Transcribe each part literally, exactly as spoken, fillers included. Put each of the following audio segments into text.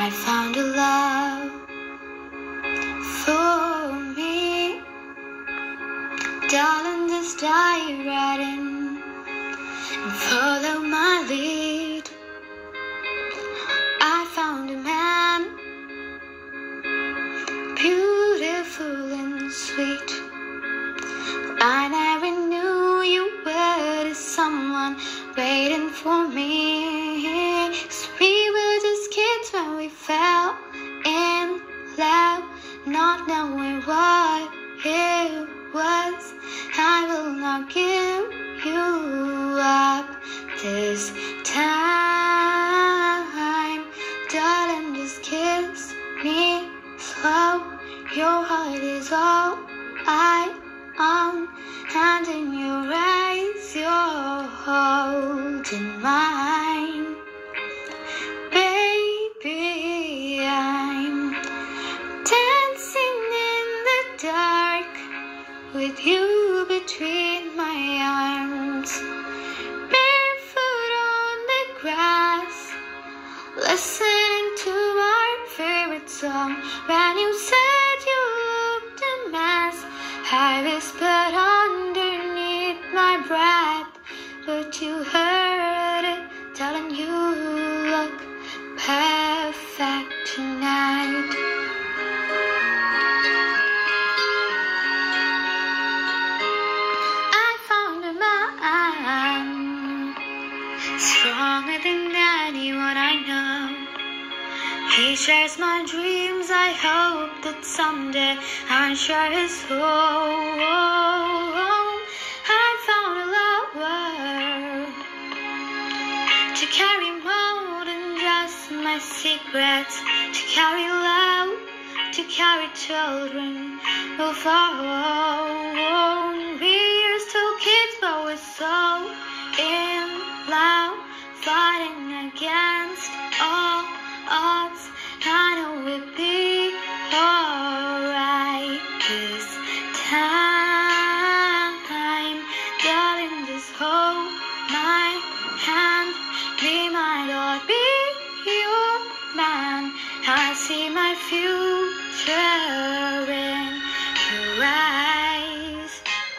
I found a love for me. Darling, just dive right in and follow my lead. I found a man, beautiful and sweet. I never knew you were the someone waiting for me. 'Cause we were just kids when we fell in love, not knowing what it was. I will not give you up this time. Darling, just kiss me slow. Your heart is all I own, and in your eyes you're holding mine. Baby, I'm dancing in the dark with you between my arms, barefoot on the grass, listening to our favorite song. When you said you looked a mess, I whispered underneath my breath, but you heard it, telling you look perfect tonight. I found a man stronger than anyone I know. He shares my dreams. I hope that someday I'll share his home. I found a lover to carry more than just my secrets, to carry love, to carry children of our own. We are still kids, but we're so in love, fighting against all odds. I know we'll be alright this time. Darling, just hold my hand. Be my Lord, be your man. I see my future in your eyes.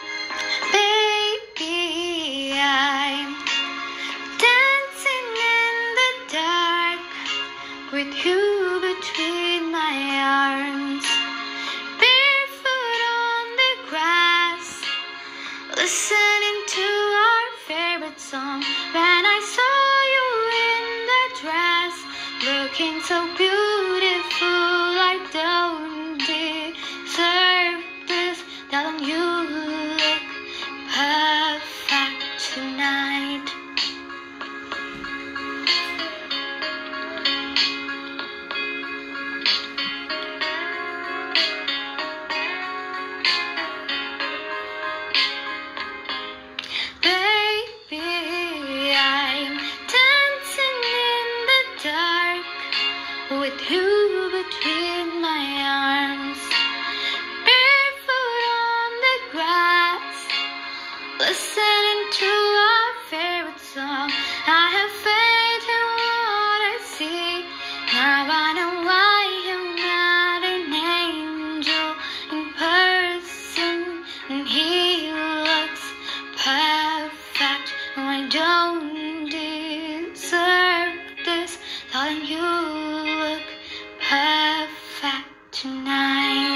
Baby, I'm dancing in the dark with you between my arms, barefoot on the grass, listening to our favorite song. When I saw you in that dress, looking so beautiful, I don't deserve this. Darling, you look perfect tonight. With you between my arms, barefoot on the grass, listening to our favorite song. I have faith in what I see. Now I know why you're not an angel in person, and he looks perfect. No, I don't deserve this, darling. You perfect tonight.